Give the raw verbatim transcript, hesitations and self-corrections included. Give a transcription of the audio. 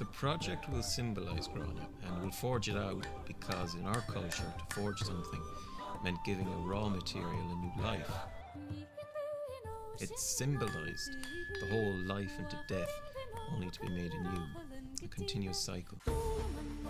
The project will symbolise Gráinne and will forge it out because in our culture to forge something meant giving a raw material a new life. It symbolised the whole life into death only to be made anew, a continuous cycle.